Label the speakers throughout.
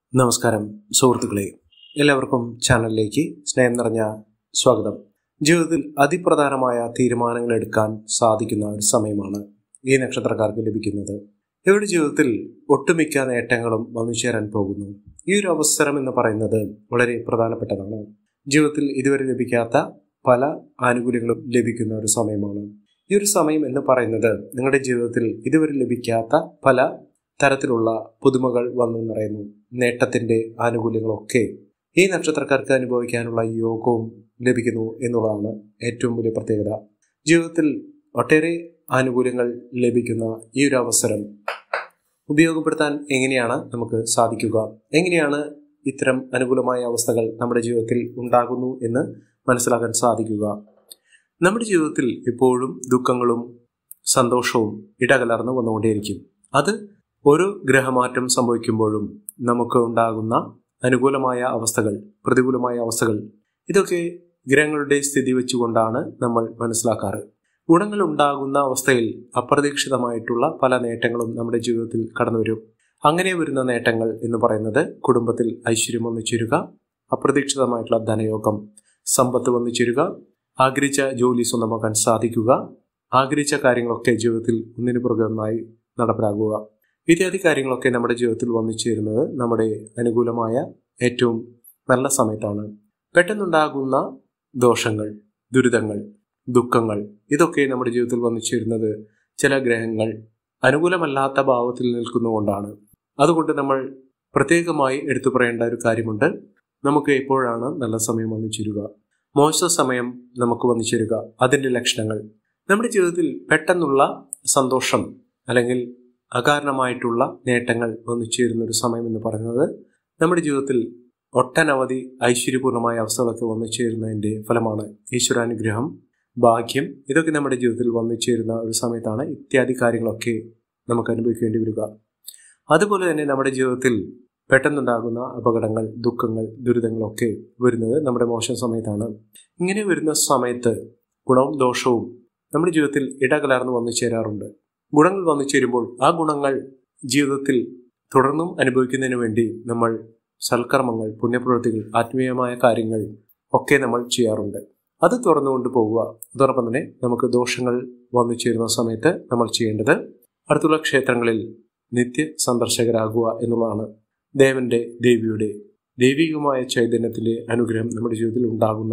Speaker 1: നമസ്കാരം സുഹൃത്തുക്കളെ, എല്ലാവർക്കും ചാനലിലേക്ക് സ്നേഹം നിറഞ്ഞ സ്വാഗതം. ജീവിതത്തിൽ അതിപ്രധാനമായ തീരുമാനങ്ങൾ എടുക്കാൻ സാധിക്കുന്ന ഒരു സമയമാണ് ഈ നക്ഷത്രക്കാർക്ക് ലഭിക്കുന്നത്. ഇവരുടെ ജീവിതത്തിൽ ഒട്ടുമിക്ക നേട്ടങ്ങളും വന്നു ചേരാൻ പോകുന്നു. ഈ ഒരു അവസരം എന്ന് പറയുന്നത് വളരെ പ്രധാനപ്പെട്ടതാണ്. ജീവിതത്തിൽ ഇതുവരെ ലഭിക്കാത്ത പല ആനുകൂല്യങ്ങളും ലഭിക്കുന്ന ഒരു സമയമാണ്. ഈ ഒരു സമയം എന്ന് പറയുന്നത് നിങ്ങളുടെ ജീവിതത്തിൽ ഇതുവരെ ലഭിക്കാത്ത പല തരത്തിലുള്ള പുതുമകൾ വന്നു നിറയുന്നു. നേട്ടത്തിന്റെ ആനുകൂല്യങ്ങളൊക്കെ ഈ നക്ഷത്രക്കാർക്ക് അനുഭവിക്കാനുള്ള യോഗവും ലഭിക്കുന്നു എന്നുള്ളതാണ് ഏറ്റവും വലിയ പ്രത്യേകത. ജീവിതത്തിൽ ഒട്ടേറെ ആനുകൂല്യങ്ങൾ ലഭിക്കുന്ന ഈ ഒരു അവസരം ഉപയോഗപ്പെടുത്താൻ എങ്ങനെയാണ് നമുക്ക് സാധിക്കുക, എങ്ങനെയാണ് ഇത്തരം അനുകൂലമായ അവസ്ഥകൾ നമ്മുടെ ജീവിതത്തിൽ ഉണ്ടാകുന്നു എന്ന് മനസ്സിലാക്കാൻ സാധിക്കുക. നമ്മുടെ ജീവിതത്തിൽ എപ്പോഴും ദുഃഖങ്ങളും സന്തോഷവും ഇടകലർന്ന് വന്നുകൊണ്ടേയിരിക്കും. അത് ഓരോ ഗ്രഹമാറ്റം സംഭവിക്കുമ്പോഴും നമുക്ക് ഉണ്ടാകുന്ന അനുകൂലമായ അവസ്ഥകൾ, പ്രതികൂലമായ അവസ്ഥകൾ, ഇതൊക്കെ ഗ്രഹങ്ങളുടെ സ്ഥിതി വെച്ചുകൊണ്ടാണ് നമ്മൾ മനസ്സിലാക്കാറ്. ഗുണങ്ങൾ ഉണ്ടാകുന്ന അവസ്ഥയിൽ അപ്രതീക്ഷിതമായിട്ടുള്ള പല നേട്ടങ്ങളും നമ്മുടെ ജീവിതത്തിൽ കടന്നു വരും. അങ്ങനെ വരുന്ന നേട്ടങ്ങൾ എന്ന് പറയുന്നത് കുടുംബത്തിൽ ഐശ്വര്യം വന്നു ചേരുക, അപ്രതീക്ഷിതമായിട്ടുള്ള ധനയോഗം, സമ്പത്ത് വന്നു ചേരുക, ആഗ്രഹിച്ച ജോലി സ്വന്തമാക്കാൻ സാധിക്കുക, ആഗ്രഹിച്ച കാര്യങ്ങളൊക്കെ ജീവിതത്തിൽ ഒന്നിനു പുറകെ ഒന്നായി നടപ്പിലാക്കുക, ഇത്യാദി കാര്യങ്ങളൊക്കെ നമ്മുടെ ജീവിതത്തിൽ വന്നു ചേരുന്നത് നമ്മുടെ അനുകൂലമായ ഏറ്റവും നല്ല സമയത്താണ്. പെട്ടെന്നുണ്ടാകുന്ന ദോഷങ്ങൾ, ദുരിതങ്ങൾ, ദുഃഖങ്ങൾ, ഇതൊക്കെ നമ്മുടെ ജീവിതത്തിൽ വന്നു ചേരുന്നത് ചില ഗ്രഹങ്ങൾ അനുകൂലമല്ലാത്ത ഭാവത്തിൽ നിൽക്കുന്നതുകൊണ്ടാണ്. അതുകൊണ്ട് നമ്മൾ പ്രത്യേകമായി എടുത്തു പറയേണ്ട ഒരു കാര്യമുണ്ട്. നമുക്ക് എപ്പോഴാണ് നല്ല സമയം വന്നു ചേരുക, മോശ സമയം നമുക്ക് വന്നു ചേരുക, അതിൻ്റെ ലക്ഷണങ്ങൾ. നമ്മുടെ ജീവിതത്തിൽ പെട്ടെന്നുള്ള സന്തോഷം അല്ലെങ്കിൽ അകാരണമായിട്ടുള്ള നേട്ടങ്ങൾ വന്നു ചേരുന്ന ഒരു സമയം എന്ന് പറയുന്നത് നമ്മുടെ ജീവിതത്തിൽ ഒട്ടനവധി ഐശ്വര്യപൂർണമായ അവസ്ഥകളൊക്കെ വന്നു ചേരുന്നതിൻ്റെ ഫലമാണ്. ഈശ്വരാനുഗ്രഹം, ഭാഗ്യം, ഇതൊക്കെ നമ്മുടെ ജീവിതത്തിൽ വന്നു ചേരുന്ന ഒരു സമയത്താണ് ഇത്യാദി കാര്യങ്ങളൊക്കെ നമുക്ക് അനുഭവിക്കേണ്ടി വരിക. അതുപോലെ തന്നെ നമ്മുടെ ജീവിതത്തിൽ പെട്ടെന്നുണ്ടാകുന്ന അപകടങ്ങൾ, ദുഃഖങ്ങൾ, ദുരിതങ്ങളൊക്കെ വരുന്നത് നമ്മുടെ മോശം സമയത്താണ്. ഇങ്ങനെ വരുന്ന സമയത്ത് ഗുണവും ദോഷവും നമ്മുടെ ജീവിതത്തിൽ ഇടകലർന്ന് വന്നു ചേരാറുണ്ട്. ഗുണങ്ങൾ വന്നു ചേരുമ്പോൾ ആ ഗുണങ്ങൾ ജീവിതത്തിൽ തുടർന്നും അനുഭവിക്കുന്നതിന് വേണ്ടി നമ്മൾ സൽക്കർമ്മങ്ങൾ, പുണ്യപ്രവൃത്തികൾ, ആത്മീയമായ കാര്യങ്ങൾ ഒക്കെ നമ്മൾ ചെയ്യാറുണ്ട്. അത് തുറന്നുകൊണ്ട് പോവുക. അതോടൊപ്പം തന്നെ നമുക്ക് ദോഷങ്ങൾ വന്നു ചേരുന്ന സമയത്ത് നമ്മൾ ചെയ്യേണ്ടത് അടുത്തുള്ള ക്ഷേത്രങ്ങളിൽ നിത്യ സന്ദർശകരാകുക എന്നുള്ളതാണ്. ദേവന്റെ, ദേവിയുടെ, ദൈവികമായ ചൈതന്യത്തിന്റെ അനുഗ്രഹം നമ്മുടെ ജീവിതത്തിൽ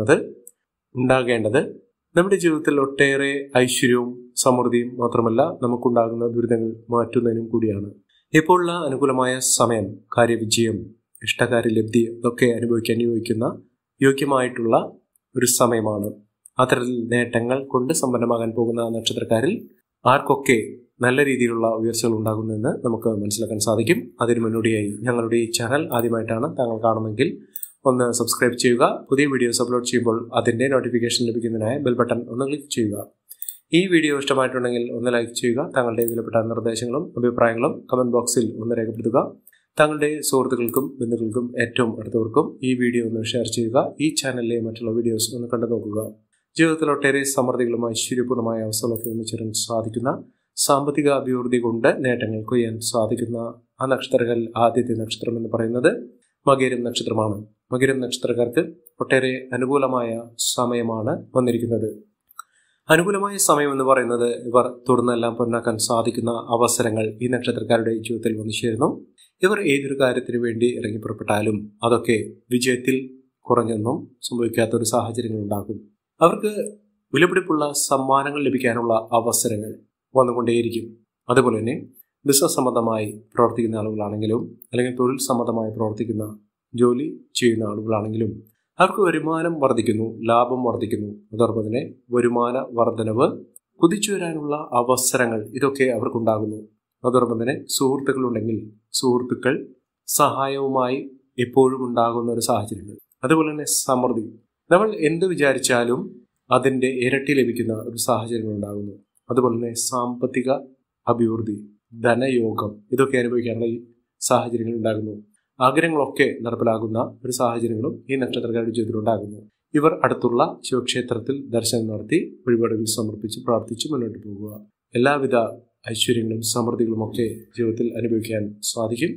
Speaker 1: ഉണ്ടാകേണ്ടത് നമ്മുടെ ജീവിതത്തിൽ ഒട്ടേറെ ഐശ്വര്യവും സമൃദ്ധിയും മാത്രമല്ല നമുക്കുണ്ടാകുന്ന ദുരിതങ്ങൾ മാറ്റുന്നതിനും കൂടിയാണ്. ഇപ്പോഴുള്ള അനുകൂലമായ സമയം കാര്യവിജയം, ഇഷ്ടകാര്യലബ്ധി ഇതൊക്കെ അനുഭവിക്കാൻ യോജിക്കുന്ന യോഗ്യമായിട്ടുള്ള ഒരു സമയമാണ്. അത്തരത്തിൽ നേട്ടങ്ങൾ കൊണ്ട് സമ്പന്നമാകാൻ പോകുന്ന നക്ഷത്രക്കാരിൽ ആർക്കൊക്കെ നല്ല രീതിയിലുള്ള ഉയർച്ചകൾ ഉണ്ടാകുന്നതെന്ന് നമുക്ക് മനസ്സിലാക്കാൻ സാധിക്കും. അതിന് മുന്നോടിയായി ഞങ്ങളുടെ ഈ ചാനൽ ആദ്യമായിട്ടാണ് താങ്കൾ കാണുമെങ്കിൽ ഒന്ന് സബ്സ്ക്രൈബ് ചെയ്യുക. പുതിയ വീഡിയോസ് അപ്ലോഡ് ചെയ്യുമ്പോൾ അതിൻ്റെ നോട്ടിഫിക്കേഷൻ ലഭിക്കുന്നതിനായി ബെൽ ബട്ടൺ ഒന്ന് ക്ലിക്ക് ചെയ്യുക. ഈ വീഡിയോ ഇഷ്ടമായിട്ടുണ്ടെങ്കിൽ ഒന്ന് ലൈക്ക് ചെയ്യുക. താങ്കളുടെ വിലപ്പെട്ട നിർദ്ദേശങ്ങളും അഭിപ്രായങ്ങളും കമന്റ് ബോക്സിൽ ഒന്ന് രേഖപ്പെടുത്തുക. താങ്കളുടെ സുഹൃത്തുക്കൾക്കും ബന്ധുക്കൾക്കും ഏറ്റവും അടുത്തവർക്കും ഈ വീഡിയോ ഒന്ന് ഷെയർ ചെയ്യുക. ഈ ചാനലിലെ മറ്റുള്ള വീഡിയോസ് ഒന്ന് കണ്ടു നോക്കുക. ജീവിതത്തിൽ ഒട്ടേറെ സമൃദ്ധികളും ഐശ്വര്യപൂർണമായ അവസ്ഥകളൊക്കെ ഒന്നിച്ചേരാൻ സാധിക്കുന്ന, സാമ്പത്തിക അഭിവൃദ്ധി കൊണ്ട് നേട്ടങ്ങൾ കൊയ്യാൻ സാധിക്കുന്ന ആ നക്ഷത്രങ്ങളിൽ ആദ്യത്തെ നക്ഷത്രം എന്ന് പറയുന്നത് മകരം നക്ഷത്രമാണ്. മകരം നക്ഷത്രക്കാർക്ക് ഒട്ടേറെ അനുകൂലമായ സമയമാണ് വന്നിരിക്കുന്നത്. അനുകൂലമായ സമയം എന്ന് പറയുന്നത് ഇവർ തുടർന്നെല്ലാം പൊന്നാക്കാൻ സാധിക്കുന്ന അവസരങ്ങൾ ഈ നക്ഷത്രക്കാരുടെ ജീവിതത്തിൽ വന്നു ചേരുന്നു. ഇവർ ഏതൊരു കാര്യത്തിന് വേണ്ടി ഇറങ്ങി പുറപ്പെട്ടാലും അതൊക്കെ വിജയത്തിൽ കുറഞ്ഞൊന്നും സംഭവിക്കാത്തൊരു സാഹചര്യങ്ങൾ ഉണ്ടാകും. അവർക്ക് വിലപിടിപ്പുള്ള സമ്മാനങ്ങൾ ലഭിക്കാനുള്ള അവസരങ്ങൾ വന്നുകൊണ്ടേയിരിക്കും. അതുപോലെ തന്നെ ബിസിനസ് സംബന്ധമായി പ്രവർത്തിക്കുന്ന ആളുകളാണെങ്കിലും അല്ലെങ്കിൽ തൊഴിൽ സംബന്ധമായി പ്രവർത്തിക്കുന്ന ജോലി ചെയ്യുന്ന ആളുകളാണെങ്കിലും അവർക്ക് വരുമാനം വർദ്ധിക്കുന്നു, ലാഭം വർദ്ധിക്കുന്നു. അതോടൊപ്പം തന്നെ വരുമാന വർധനവ്, കുതിച്ചു വരാനുള്ള അവസരങ്ങൾ ഇതൊക്കെ അവർക്കുണ്ടാകുന്നു. അതോടൊപ്പം തന്നെ സുഹൃത്തുക്കളുണ്ടെങ്കിൽ സുഹൃത്തുക്കൾ സഹായവുമായി എപ്പോഴും ഉണ്ടാകുന്ന ഒരു സാഹചര്യങ്ങൾ. അതുപോലെ തന്നെ സമൃദ്ധി, നമ്മൾ എന്ത് വിചാരിച്ചാലും അതിൻ്റെ ഇരട്ടി ലഭിക്കുന്ന ഒരു സാഹചര്യങ്ങൾ ഉണ്ടാകുന്നു. അതുപോലെ തന്നെ സാമ്പത്തിക അഭിവൃദ്ധി, ധനയോഗം, ഇതൊക്കെ അനുഭവിക്കാനുള്ള ഈ സാഹചര്യങ്ങൾ ഉണ്ടാകുന്നു. ആഗ്രഹങ്ങളൊക്കെ നടപ്പിലാകുന്ന ഒരു സാഹചര്യങ്ങളും ഈ നക്ഷത്രക്കാരുടെ ജീവിതത്തിൽ ഉണ്ടാകുന്നു. ഇവർ അടുത്തുള്ള ശിവക്ഷേത്രത്തിൽ ദർശനം നടത്തി വഴിപാടുകൾ സമർപ്പിച്ച് പ്രാർത്ഥിച്ച് മുന്നോട്ട് പോകുക. എല്ലാവിധ ഐശ്വര്യങ്ങളും സമൃദ്ധികളും ഒക്കെ ജീവിതത്തിൽ അനുഭവിക്കാൻ സാധിക്കും.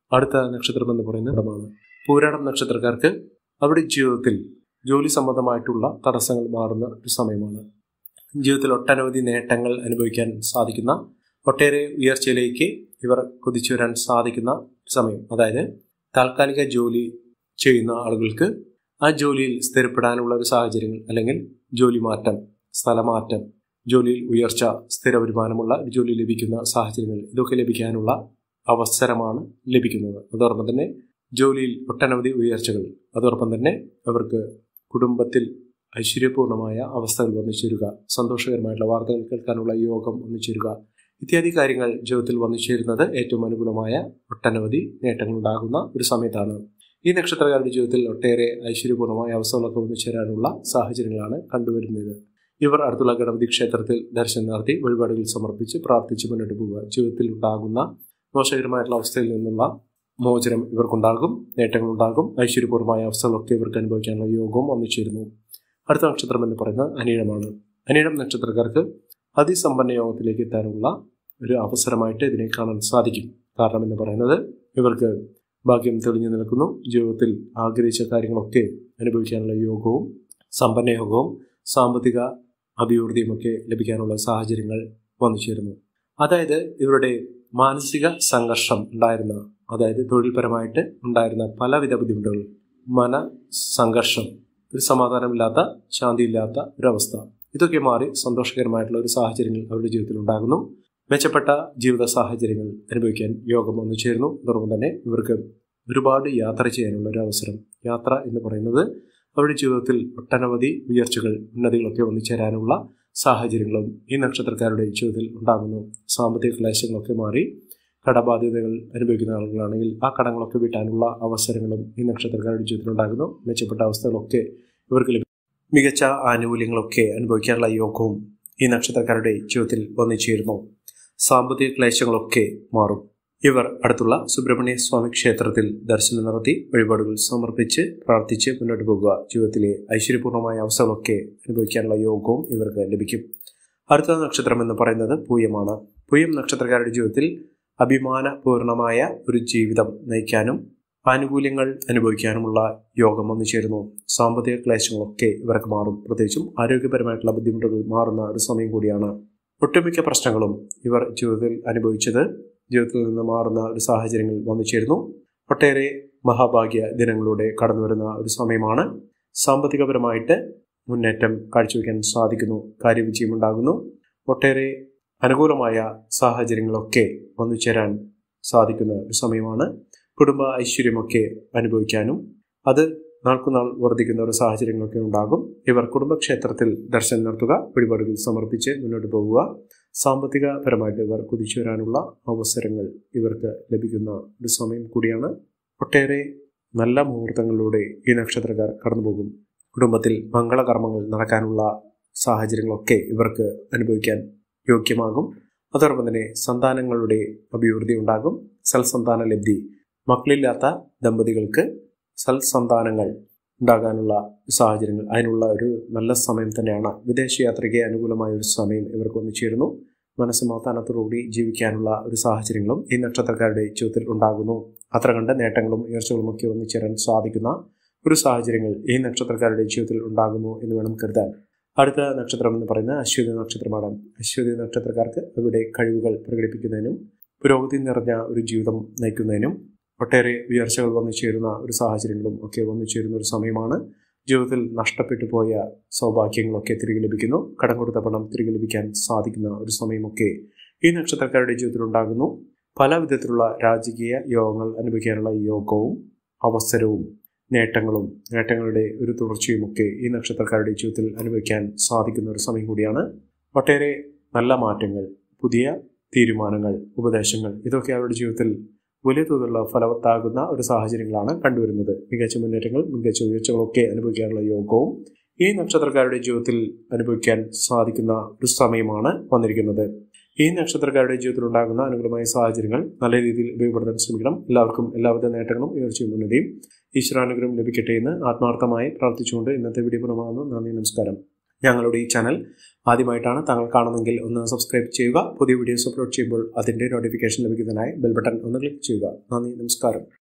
Speaker 1: അടുത്ത നക്ഷത്രം എന്ന് പറയുന്നത് ഇടമാണ്. പൂരാടം നക്ഷത്രക്കാർക്ക് അവരുടെ ജീവിതത്തിൽ ജോലി സംബന്ധമായിട്ടുള്ള തടസ്സങ്ങൾ മാറുന്ന ഒരു സമയമാണ്. ജീവിതത്തിൽ ഒട്ടനവധി നേട്ടങ്ങൾ അനുഭവിക്കാൻ സാധിക്കുന്ന, ഒട്ടേറെ ഉയർച്ചയിലേക്ക് ഇവർ കുതിച്ചു വരാൻ സാധിക്കുന്ന സമയം. അതായത് താൽക്കാലിക ജോലി ചെയ്യുന്ന ആളുകൾക്ക് ആ ജോലിയിൽ സ്ഥിരപ്പെടാനുള്ള ഒരു സാഹചര്യങ്ങൾ, അല്ലെങ്കിൽ ജോലി മാറ്റം, സ്ഥലമാറ്റം, ജോലിയിൽ ഉയർച്ച, സ്ഥിര വരുമാനമുള്ള ഒരു ജോലി ലഭിക്കുന്ന സാഹചര്യങ്ങൾ, ഇതൊക്കെ ലഭിക്കാനുള്ള അവസരമാണ് ലഭിക്കുന്നത്. അതോടൊപ്പം തന്നെ ജോലിയിൽ ഒട്ടനവധി ഉയർച്ചകൾ, അതോടൊപ്പം തന്നെ അവർക്ക് കുടുംബത്തിൽ ഐശ്വര്യപൂർണമായ അവസ്ഥകൾ വന്നു ചേരുക, സന്തോഷകരമായിട്ടുള്ള വാർത്തകൾ കേൾക്കാനുള്ള യോഗം വന്നു ചേരുക, ഇത്യാദി കാര്യങ്ങൾ ജീവിതത്തിൽ വന്നു ചേരുന്നത് ഏറ്റവും അനുകൂലമായ ഒട്ടനവധി നേട്ടങ്ങൾ ഉണ്ടാകുന്ന ഒരു സമയത്താണ്. ഈ നക്ഷത്രക്കാരുടെ ജീവിതത്തിൽ ഒട്ടേറെ ഐശ്വര്യപൂർണമായ അവസ്ഥകളൊക്കെ വന്നു ചേരാനുള്ള സാഹചര്യങ്ങളാണ് കണ്ടുവരുന്നത്. ഇവർ അടുത്തുള്ള ഗണപതി ക്ഷേത്രത്തിൽ ദർശനം നടത്തി വഴിപാടുകൾ സമർപ്പിച്ച് പ്രാർത്ഥിച്ച് മുന്നോട്ട് പോവുക. ജീവിതത്തിൽ ഉണ്ടാകുന്ന മോശകരമായിട്ടുള്ള അവസ്ഥയിൽ നിന്നുള്ള മോചനം ഇവർക്കുണ്ടാകും, നേട്ടങ്ങളുണ്ടാകും, ഐശ്വര്യപൂർവമായ അവസ്ഥകളൊക്കെ ഇവർക്ക് അനുഭവിക്കാനുള്ള യോഗവും വന്നു ചേരുന്നു. അടുത്ത നക്ഷത്രം എന്ന് പറയുന്നത് അനിഴമാണ്. അനിഴം നക്ഷത്രക്കാർക്ക് അതിസമ്പന്ന യോഗത്തിലേക്ക് എത്താനുള്ള ഒരു അവസരമായിട്ട് ഇതിനെ കാണാൻ സാധിക്കും. കാരണം എന്ന് പറയുന്നത് ഇവർക്ക് ഭാഗ്യം തെളിഞ്ഞു നിൽക്കുന്നു. ജീവിതത്തിൽ ആഗ്രഹിച്ച കാര്യങ്ങളൊക്കെ അനുഭവിക്കാനുള്ള യോഗവും സമ്പന്ന യോഗവും സാമ്പത്തിക അഭിവൃദ്ധിയും ഒക്കെ ലഭിക്കാനുള്ള സാഹചര്യങ്ങൾ വന്നു ചേരുന്നു. അതായത് ഇവരുടെ മാനസിക സംഘർഷം ഉണ്ടായിരുന്ന, അതായത് തൊഴിൽപരമായിട്ട് ഉണ്ടായിരുന്ന പലവിധ ബുദ്ധിമുട്ടുകൾ, സംഘർഷം, ഒരു സമാധാനമില്ലാത്ത, ശാന്തിയില്ലാത്ത ഒരവസ്ഥ, ഇതൊക്കെ മാറി സന്തോഷകരമായിട്ടുള്ള ഒരു സാഹചര്യങ്ങൾ അവരുടെ ജീവിതത്തിൽ ഉണ്ടാകുന്നു. മെച്ചപ്പെട്ട ജീവിത സാഹചര്യങ്ങൾ അനുഭവിക്കാൻ യോഗം വന്നു ചേരുന്നു. അതോടൊപ്പം തന്നെ ഇവർക്ക് ഒരുപാട് യാത്ര ചെയ്യാനുള്ള ഒരു അവസരം. യാത്ര എന്ന് പറയുന്നത് അവരുടെ ജീവിതത്തിൽ ഒട്ടനവധി ഉയർച്ചകൾ, ഉന്നതികളൊക്കെ വന്നു ചേരാനുള്ള സാഹചര്യങ്ങളും ഈ നക്ഷത്രക്കാരുടെ ജീവിതത്തിൽ ഉണ്ടാകുന്നു. സാമ്പത്തിക ക്ലേശങ്ങളൊക്കെ മാറി കടബാധ്യതകൾ അനുഭവിക്കുന്ന ആളുകളാണെങ്കിൽ ആ കടങ്ങളൊക്കെ വീട്ടാനുള്ള അവസരങ്ങളും ഈ നക്ഷത്രക്കാരുടെ ജീവിതത്തിൽ ഉണ്ടാകുന്നു. മെച്ചപ്പെട്ട അവസ്ഥകളൊക്കെ ഇവർക്ക് ലഭിക്കും. മികച്ച ആനുകൂല്യങ്ങളൊക്കെ അനുഭവിക്കാനുള്ള യോഗവും ഈ നക്ഷത്രക്കാരുടെ ജീവിതത്തിൽ വന്നു ചേരുന്നു. സാമ്പത്തിക ക്ലേശങ്ങളൊക്കെ മാറും. ഇവർ അടുത്തുള്ള സുബ്രഹ്മണ്യ സ്വാമി ക്ഷേത്രത്തിൽ ദർശനം നടത്തി വഴിപാടുകൾ സമർപ്പിച്ച് പ്രാർത്ഥിച്ച് മുന്നോട്ട് പോകുക. ജീവിതത്തിലെ ഐശ്വര്യപൂർണമായ അവസ്ഥകളൊക്കെ അനുഭവിക്കാനുള്ള യോഗവും ഇവർക്ക് ലഭിക്കും. അടുത്ത നക്ഷത്രം എന്ന് പറയുന്നത് പൂയമാണ്. പൂയം നക്ഷത്രക്കാരുടെ ജീവിതത്തിൽ അഭിമാനപൂർണമായ ഒരു ജീവിതം നയിക്കാനും ആനുകൂല്യങ്ങൾ അനുഭവിക്കാനുമുള്ള യോഗം വന്നു ചേരുന്നു. സാമ്പത്തിക ക്ലേശങ്ങളൊക്കെ ഇവർക്ക് മാറും. പ്രത്യേകിച്ചും ആരോഗ്യപരമായിട്ടുള്ള ബുദ്ധിമുട്ടുകൾ മാറുന്ന ഒരു സമയം കൂടിയാണ്. ഒട്ടുമിക്ക പ്രശ്നങ്ങളും ഇവർ ജീവിതത്തിൽ അനുഭവിച്ചത് ജീവിതത്തിൽ നിന്ന് മാറുന്ന ഒരു സാഹചര്യങ്ങൾ വന്നു ചേരുന്നു. ഒട്ടേറെ മഹാഭാഗ്യ ദിനങ്ങളിലൂടെ കടന്നു വരുന്ന ഒരു സമയമാണ്. സാമ്പത്തികപരമായിട്ട് മുന്നേറ്റം കാഴ്ചവെക്കാൻ സാധിക്കുന്നു. കാര്യവിജയം ഉണ്ടാകുന്നു. ഒട്ടേറെ അനുകൂലമായ സാഹചര്യങ്ങളൊക്കെ വന്നു ചേരാൻ സാധിക്കുന്ന ഒരു സമയമാണ്. കുടുംബ ഐശ്വര്യമൊക്കെ അനുഭവിക്കാനും അത് നാൾക്കുനാൾ വർദ്ധിക്കുന്ന ഒരു സാഹചര്യങ്ങളൊക്കെ ഉണ്ടാകും. ഇവർ കുടുംബക്ഷേത്രത്തിൽ ദർശനം നടത്തുക, വഴിപാടുകൾ സമർപ്പിച്ച് മുന്നോട്ട് പോകുക. സാമ്പത്തികപരമായിട്ട് ഇവർ കുതിച്ചു വരാനുള്ള അവസരങ്ങൾ ഇവർക്ക് ലഭിക്കുന്ന ഒരു സമയം കൂടിയാണ്. ഒട്ടേറെ നല്ല മുഹൂർത്തങ്ങളിലൂടെ ഈ നക്ഷത്രക്കാർ കടന്നുപോകും. കുടുംബത്തിൽ മംഗളകർമ്മങ്ങൾ നടക്കാനുള്ള സാഹചര്യങ്ങളൊക്കെ ഇവർക്ക് അനുഭവിക്കാൻ യോഗ്യമാകും. അതോടൊപ്പം തന്നെ സന്താനങ്ങളുടെ അഭിവൃദ്ധി ഉണ്ടാകും. സൽസന്താന ലബ്ധി, മക്കളില്ലാത്ത ദമ്പതികൾക്ക് സൽസന്താനങ്ങൾ ഉണ്ടാകാനുള്ള സാഹചര്യങ്ങൾ, അതിനുള്ള ഒരു നല്ല സമയം തന്നെയാണ്. വിദേശയാത്രയ്ക്ക് അനുകൂലമായ ഒരു സമയം ഇവർക്ക് വന്നു ചേരുന്നു. മനസ്സമാധാനത്തോടുകൂടി ജീവിക്കാനുള്ള ഒരു സാഹചര്യങ്ങളും ഈ നക്ഷത്രക്കാരുടെ ജീവിതത്തിൽ ഉണ്ടാകുന്നു. അത്ര കണ്ട് നേട്ടങ്ങളും ഉയർച്ചകളും ഒക്കെ വന്നു ചേരാൻ സാധിക്കുന്ന ഒരു സാഹചര്യങ്ങൾ ഈ നക്ഷത്രക്കാരുടെ ജീവിതത്തിൽ ഉണ്ടാകുന്നു എന്ന് വേണം കരുതാൻ. അടുത്ത നക്ഷത്രം എന്ന് പറയുന്നത് അശ്വതി നക്ഷത്രമാണ്. അശ്വതി നക്ഷത്രക്കാർക്ക് അവരുടെ കഴിവുകൾ പ്രകടിപ്പിക്കുന്നതിനും പുരോഗതി നിറഞ്ഞ ഒരു ജീവിതം നയിക്കുന്നതിനും ഒട്ടേറെ ഉയർച്ചകൾ വന്നു ചേരുന്ന ഒരു സാഹചര്യങ്ങളും ഒക്കെ വന്നു ചേരുന്ന ഒരു സമയമാണ്. ജീവിതത്തിൽ നഷ്ടപ്പെട്ടു പോയ സൗഭാഗ്യങ്ങളൊക്കെ തിരികെ ലഭിക്കുന്നു. കടം കൊടുത്ത പണം തിരികെ ലഭിക്കാൻ സാധിക്കുന്ന ഒരു സമയമൊക്കെ ഈ നക്ഷത്രക്കാരുടെ ജീവിതത്തിൽ ഉണ്ടാകുന്നു. പല വിധത്തിലുള്ള രാജകീയ യോഗങ്ങൾ അനുഭവിക്കാനുള്ള യോഗവും അവസരവും നേട്ടങ്ങളുടെ ഒരു തുടർച്ചയുമൊക്കെ ഈ നക്ഷത്രക്കാരുടെ ജീവിതത്തിൽ അനുഭവിക്കാൻ സാധിക്കുന്ന ഒരു സമയം കൂടിയാണ്. ഒട്ടേറെ നല്ല മാറ്റങ്ങൾ, പുതിയ തീരുമാനങ്ങൾ, ഉപദേശങ്ങൾ, ഇതൊക്കെ അവരുടെ ജീവിതത്തിൽ വലിയ തോതിലുള്ള ഫലവത്താകുന്ന ഒരു സാഹചര്യങ്ങളാണ് കണ്ടുവരുന്നത്. മികച്ച മുന്നേറ്റങ്ങൾ, മികച്ച ഉയർച്ചകളൊക്കെ അനുഭവിക്കാനുള്ള യോഗവും ഈ നക്ഷത്രക്കാരുടെ ജീവിതത്തിൽ അനുഭവിക്കാൻ സാധിക്കുന്ന ഒരു സമയമാണ് വന്നിരിക്കുന്നത്. ഈ നക്ഷത്രക്കാരുടെ ജീവിതത്തിൽ ഉണ്ടാകുന്ന അനുകൂലമായ സാഹചര്യങ്ങൾ നല്ല രീതിയിൽ ഉപയോഗപ്പെടുത്താൻ ശ്രമിക്കണം. എല്ലാവർക്കും എല്ലാവിധ നേട്ടങ്ങളും ഉയർച്ചയും ഉന്നതിയും ഈശ്വരാനുഗ്രഹം ലഭിക്കട്ടെ എന്ന് ആത്മാർത്ഥമായി പ്രാർത്ഥിച്ചുകൊണ്ട് ഇന്നത്തെ വീഡിയോ പൂർണ്ണമാകുന്നു. നന്ദി, നമസ്കാരം. ഞങ്ങളുടെ ഈ ചാനൽ ആദ്യമായിട്ടാണ് താങ്കൾ കാണുമെങ്കിൽ ഒന്ന് സബ്സ്ക്രൈബ് ചെയ്യുക. പുതിയ വീഡിയോസ് അപ്ലോഡ് ചെയ്യുമ്പോൾ അതിൻ്റെ നോട്ടിഫിക്കേഷൻ ലഭിക്കുന്നതിനായി ബെൽ ബട്ടൺ ഒന്ന് ക്ലിക്ക് ചെയ്യുക. നന്ദി, നമസ്കാരം.